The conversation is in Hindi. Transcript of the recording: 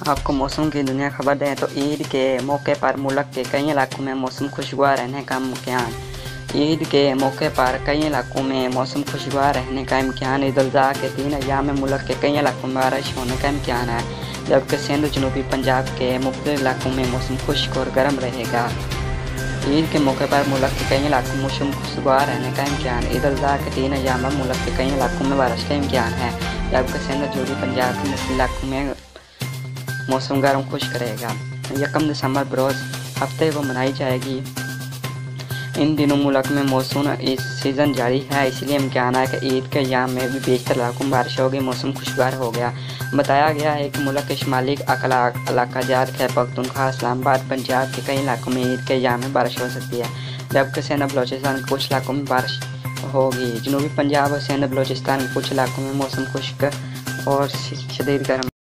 आपको मौसम की दुनिया खबर दें तो ईद के मौके पर मुल्क के कई इलाकों में मौसम खुशगवार रहने का इम्कान। ईद के मौके पर कई इलाकों में मौसम खुशगवार रहने का इम्कान। ईद उल अज़हा के 3 अय्याम में मुल्क के कई इलाकों में बारिश होने का इम्कान है, जबकि सिंध जनूबी पंजाब के मुख्तलिफ इलाकों में मौसम खुश्क और गर्म रहेगा। ईद के मौके पर मुल्क के कई इलाकों में मौसम खुशगवार रहने का इम्कान। ईद उल अज़हा के 3 अय्याम में मुल्क के कई इलाकों में बारिश का इम्कान है, जबकि सिंध जनूबी पंजाब के मुख्तलिफ इलाकों में मौसम गर्म खुश्क रहेगा। 1 दिसंबर बरोज़ हफ्ते वो मनाई जाएगी। इन दिनों मुल्क में मानसून सीज़न जारी है, इसलिए इम्कान है कि ईद के अय्याम में भी बेशतर इलाकों में बारिश होगी, मौसम खुशगवार हो गया। बताया गया है कि मुल्क के शुमाली इलाका जात खैबर पख्तूनख्वा, इस्लामाबाद, पंजाब के कई इलाकों में ईद के अय्याम में बारिश हो सकती है, जबकि सिंध बलोचिस्तान के कुछ इलाकों में बारिश होगी। जनूबी पंजाब और सिंध बलोचिस्तान के कुछ इलाकों में मौसम खुश्क और शदीद गर्म